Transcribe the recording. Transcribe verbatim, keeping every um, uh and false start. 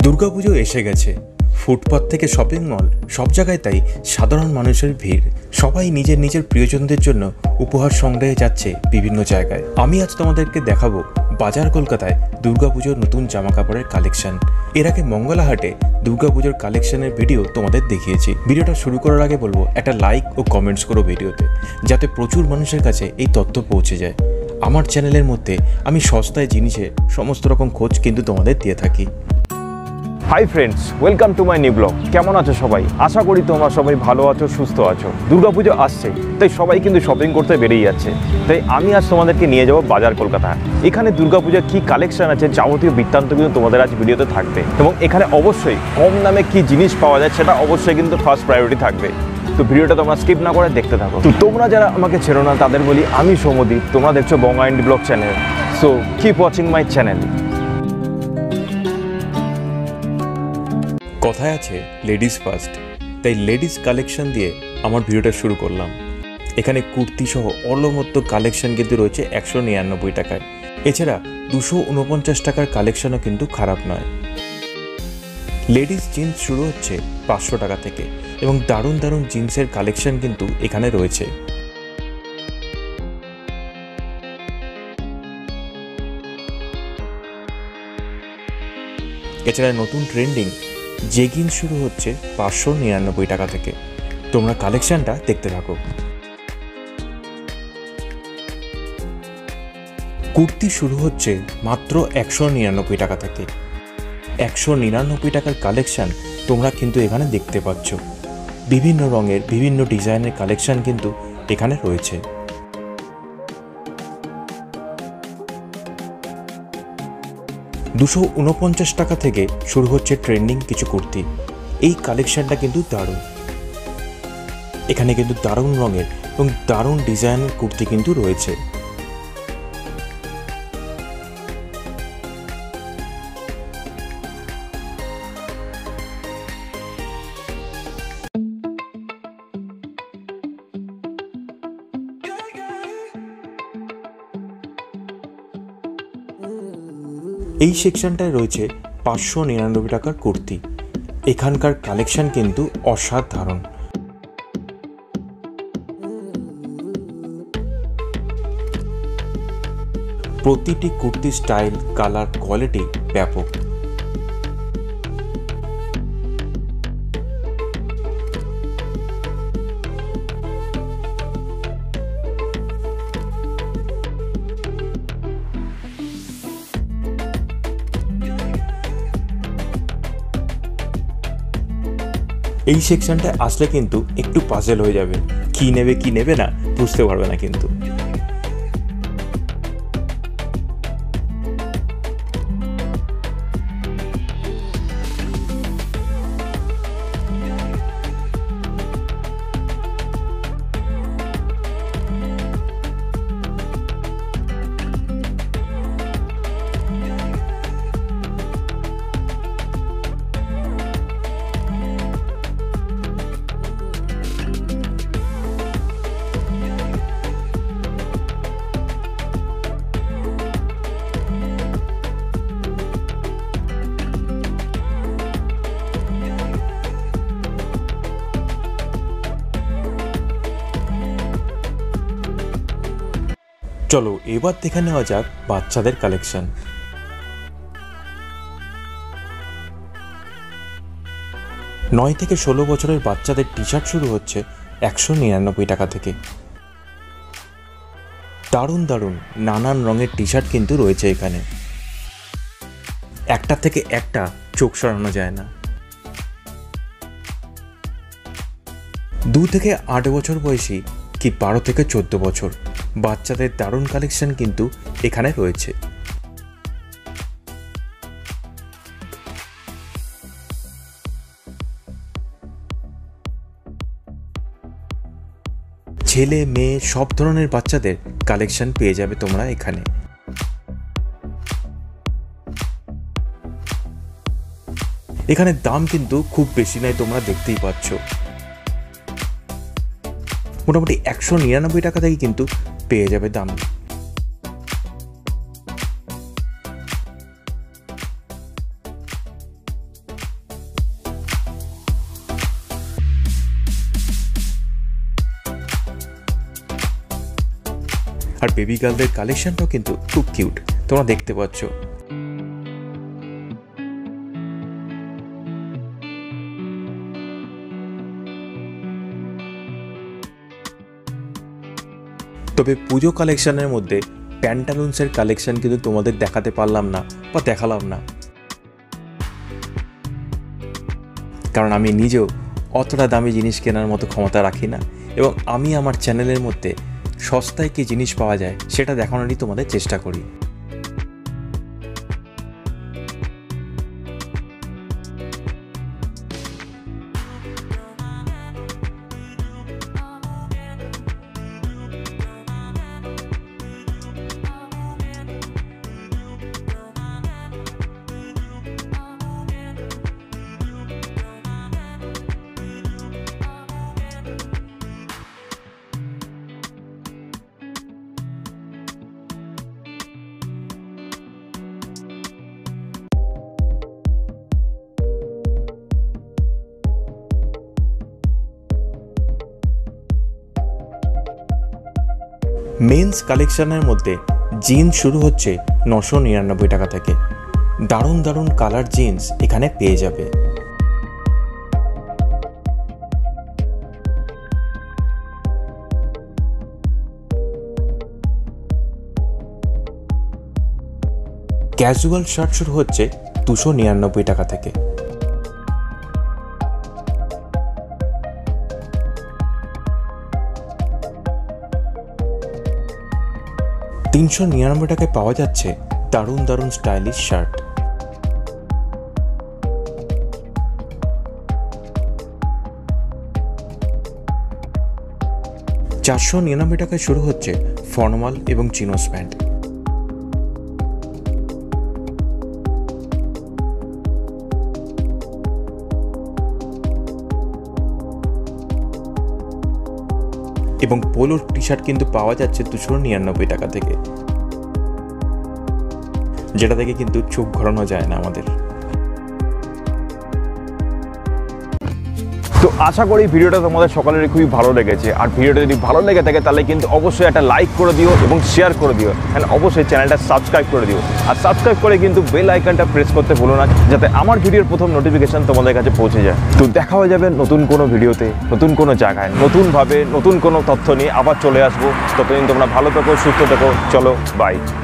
দুর্গা পুজো এসে গেছে। ফুটপাত থেকে শপিং মল সব জায়গায় তাই সাধারণ মানুষের ভিড়। সবাই নিজের নিজের প্রিয়জনদের জন্য উপহার সংগ্রহে যাচ্ছে বিভিন্ন জায়গায়। আমি আজ তোমাদেরকে দেখাবো বাজার কলকাতায় দুর্গাপুজোর নতুন জামা কাপড়ের কালেকশন। এর আগে মঙ্গলাহাটে দুর্গাপুজোর কালেকশনের ভিডিও তোমাদের দেখিয়েছি। ভিডিওটা শুরু করার আগে বলবো একটা লাইক ও কমেন্টস করো ভিডিওতে, যাতে প্রচুর মানুষের কাছে এই তথ্য পৌঁছে যায়। আমার চ্যানেলের মধ্যে আমি সস্তায় জিনিসের সমস্ত রকম খোঁজ কিন্তু তোমাদের দিয়ে থাকি। Hi friends, welcome to my new blog. কেমন আছো সবাই? আশা করি তোমরা সবাই ভালো আছো, সুস্থ আছো। দুর্গাপুজো আসছে, তাই সবাই কিন্তু শপিং করতে বেরিয়ে যাচ্ছে। তাই আমি আজ তোমাদেরকে নিয়ে যাবো বাজার কলকাতা। এখানে দুর্গাপুজোর কী কালেকশন আছে যাবতীয় বৃত্তান্ত কিন্তু তোমাদের আজ ভিডিওতে থাকবে, এবং এখানে অবশ্যই কম দামে কী জিনিস পাওয়া যায় সেটা অবশ্যই কিন্তু ফার্স্ট প্রায়োরিটি থাকবে। তো ভিডিওটা তোমরা স্কিপ না করে দেখতে থাকো। তো তোমরা যারা আমাকে চেনো না তাদের বলি, আমি সৌমদীপ, তোমরা দেখছো Banga indie blog channel. So keep watching my channel. কথায় আছে লেডিস ফার্স্ট, তাই লেডিস কালেকশন দিয়ে আমার ভিডিওটা শুরু করলাম। এখানে কুর্তি সহ অলমত্ত কালেকশন কিন্তু রয়েছে একশো নিরানব্বই টাকায়। এছাড়া দুশো উনপঞ্চাশ টাকার কালেকশনও কিন্তু খারাপ নয়। লেডিস জিন্স শুরু হচ্ছে পাঁচশো টাকা থেকে, এবং দারুণ দারুণ জিন্সের কালেকশন কিন্তু এখানে রয়েছে। এছাড়া নতুন ট্রেন্ডিং জেগিন শুরু হচ্ছে পাঁচশো নিরানব্বই টাকা থেকে। তোমরা কালেকশনটা দেখতে থাকো। কুর্তি শুরু হচ্ছে মাত্র একশো নিরানব্বই টাকা থেকে। একশো নিরানব্বই টাকার কালেকশন তোমরা কিন্তু এখানে দেখতে পাচ্ছ। বিভিন্ন রঙের বিভিন্ন ডিজাইনের কালেকশন কিন্তু এখানে রয়েছে। দুশো উনপঞ্চাশ টাকা থেকে শুরু হচ্ছে ট্রেন্ডিং কিছু কুর্তি। এই কালেকশনটা কিন্তু দারুণ। এখানে কিন্তু দারুণ রঙের এবং দারুণ ডিজাইনের কুর্তি কিন্তু রয়েছে। এই সেকশনটায় রয়েছে পাঁচশো নিরানব্বই টাকার কুর্তি। এখানকার কালেকশন কিন্তু অসাধারণ। প্রতিটি কুর্তি স্টাইল, কালার, কোয়ালিটি ব্যাপক। এই সেকশনটায় আসলে কিন্তু একটু পাজেল হয়ে যাবে, কি নেবে কি নেবে না বুঝতে পারবে না কিন্তু। চলো এবার দেখে নেওয়া যাক বাচ্চাদের কালেকশন। নয় থেকে ষোলো বছরের বাচ্চাদের টি শার্ট শুরু হচ্ছে একশো নিরানব্বই টাকা থেকে। দারুণ দারুণ নানান রঙের টি শার্ট কিন্তু রয়েছে এখানে। একটা থেকে একটা চোখ সরানো যায় না। দু থেকে আট বছর বয়সী কি বারো থেকে চোদ্দ বছর বাচ্চাদের দারুণ কালেকশন কিন্তু এখানে রয়েছে। ছেলে মেয়ে সব ধরনের বাচ্চাদের কালেকশন পেয়ে যাবে তোমরা এখানে। এখানে দাম কিন্তু খুব বেশি নয়, তোমরা দেখতেই পাচ্ছ। মোটামুটি একশো নিরানব্বই টাকা থেকে কিন্তু পেয়ে যাবে দাম। আর বেবি গার্লদের কালেকশনটাও কিন্তু খুব কিউট, তোমরা দেখতে পাচ্ছ। তবে পুজো কালেকশনের মধ্যে প্যান্টালুন্সের কালেকশন কিন্তু তোমাদের দেখাতে পারলাম না বা দেখালাম না, কারণ আমি নিজেও অতটা দামি জিনিস কেনার মতো ক্ষমতা রাখি না, এবং আমি আমার চ্যানেলের মধ্যে সস্তায় কি জিনিস পাওয়া যায় সেটা দেখানোরই তোমাদের চেষ্টা করি। মেন্স কালেকশনের মধ্যে জিন্স শুরু হচ্ছে নশো নিরানব্বই টাকা থেকে। দারুণ দারুণ কালার জিন্স এখানে পেয়ে যাবে। ক্যাজুয়াল শার্ট শুরু হচ্ছে দুশো নিরানব্বই টাকা থেকে। তিনশো নিরানব্বই টাকায় পাওয়া যাচ্ছে দারুণ দারুণ স্টাইলিশ শার্ট। চারশো নিরানব্বই টাকায় শুরু হচ্ছে ফর্মাল এবং চিনোস প্যান্ট। এবং পোলোর টি শার্ট কিন্তু পাওয়া যাচ্ছে দুশো নিরানব্বই টাকা থেকে, যেটা থেকে কিন্তু চোখ ঘোরানো যায় না আমাদের। তো আশা করি ভিডিওটা তোমাদের সকলেরই খুবই ভালো লেগেছে, আর ভিডিওটা যদি ভালো লেগে থাকে তাহলে কিন্তু অবশ্যই একটা লাইক করে দিও এবং শেয়ার করে দিও, অ্যান্ড অবশ্যই চ্যানেলটা সাবস্ক্রাইব করে দিও। আর সাবস্ক্রাইব করে কিন্তু বেল আইকনটা প্রেস করতে ভুলো না, যাতে আমার ভিডিওর প্রথম নোটিফিকেশন তোমাদের কাছে পৌঁছে যায়। তো দেখা হয়ে যাবে নতুন কোনো ভিডিওতে, নতুন কোনো জায়গায়, নতুনভাবে নতুন কোনো তথ্য নিয়ে আবার চলে আসবো। ততদিন তোমরা ভালো থেকো, সুস্থ থেকো, চলো বাই।